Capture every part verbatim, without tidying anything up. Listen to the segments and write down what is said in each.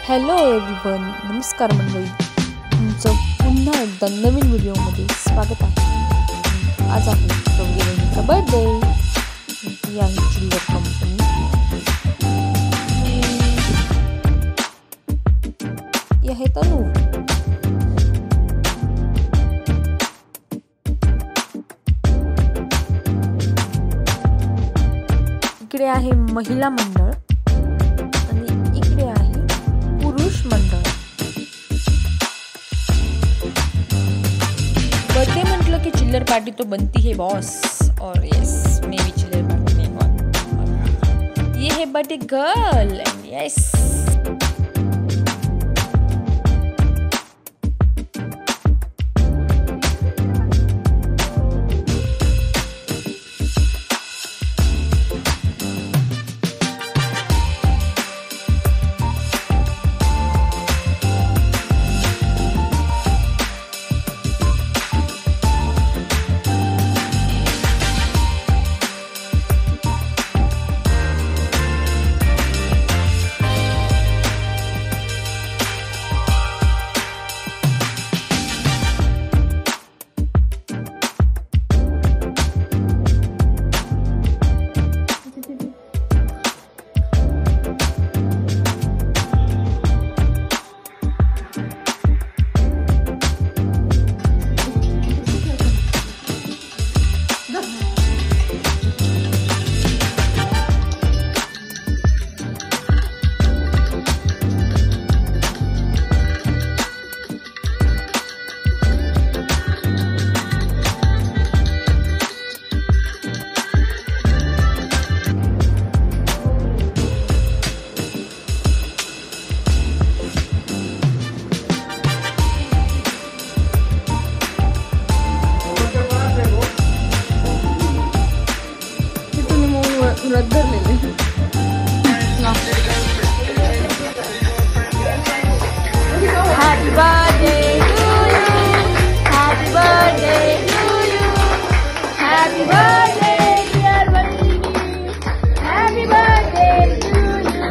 Hello everyone, नमस्कार मंडळी. तुमचं पुन्हा एकदा नवीन व्हिडिओमध्ये स्वागत आहे. आज आहे गौरी बहिणीचा बर्थडे. ही आहे चिल्लर कंपनी. ही आहे तनू. इकडे आहे महिला मंडळ आणि इकडे आहे पुरुष मंडळ. बर्थडे म्हटलं की चिल्लर पार्टी तो बनती है बॉस. और यस, मैं भी चिल्लर पार्टी में हूँ. ये है birthday girl and yes. Happy birthday to you. Happy birthday to you. Happy birthday dear Vanini. Happy birthday to you.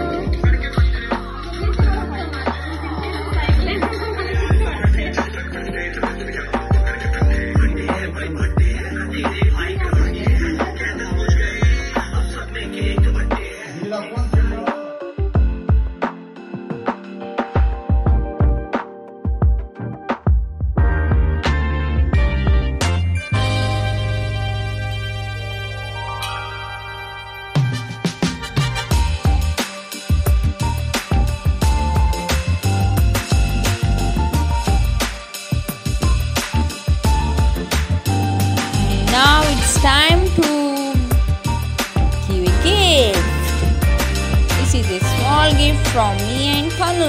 Now it's time to give a gift. This is a small gift from me and Tanu.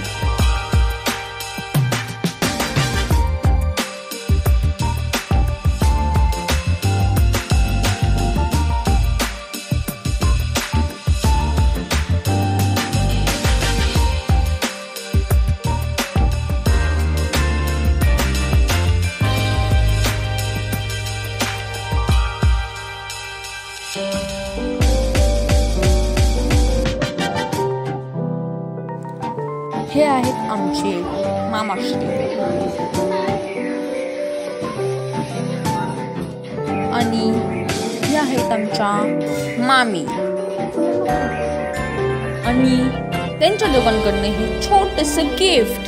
हे आहेत आमचे मामाश्री आणि हे आहेत आमच्या मामी आणि त्यांच्या दोघांकडनं हे छोटस गिफ्ट.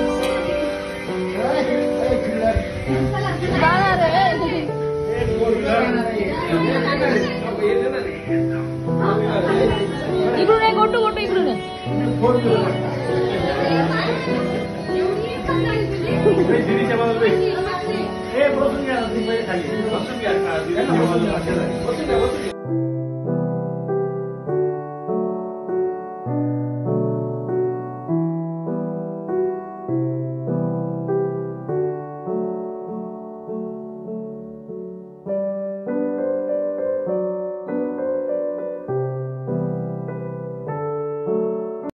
इकडून आहे गोटू गोटू इकडून आहे. हे बसून घ्या.